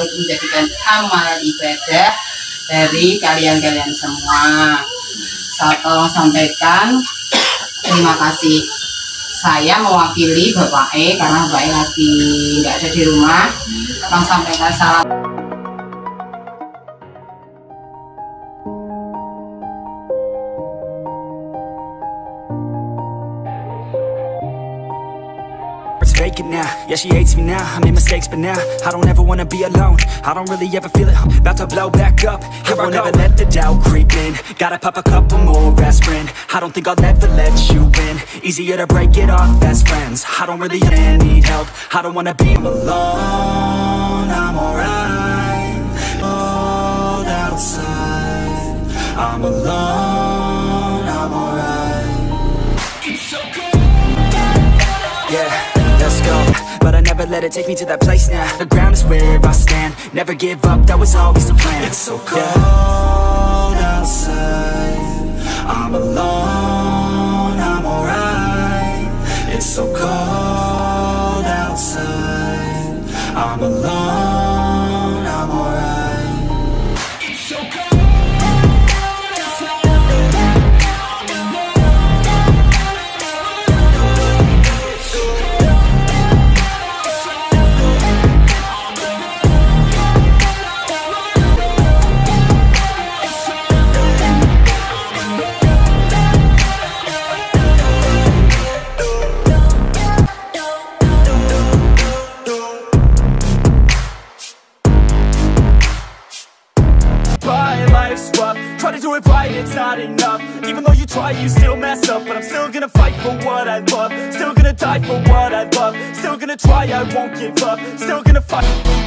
sekaligus menjadikan amal ibadah dari kalian-kalian semua. Saya tolong sampaikan terima kasih. Saya mewakili Bapak karena Bapak lagi nggak ada di rumah. Tolong sampaikan salam. Vacant now, yeah she hates me now. I made mistakes but now I don't ever wanna be alone. I don't really ever feel it, about to blow back up. Here I won't ever let the doubt creep in. Gotta pop a couple more aspirin. I don't think I'll ever let you in. Easier to break it off best friends. I don't really need help, I don't wanna be alone. I'm alright, cold outside. I'm alone, I'm alright. It's so cold. Yeah, let's go, but I never let it take me to that place now. The ground is where I stand, never give up, that was always the plan. It's so cold outside, I'm alone, I'm alright. It's so cold outside, I'm alone, I'm alright. It's so cold. Try to do it right, it's not enough. Even though you try, you still mess up. But I'm still gonna fight for what I love. Still gonna die for what I love. Still gonna try, I won't give up. Still gonna fight.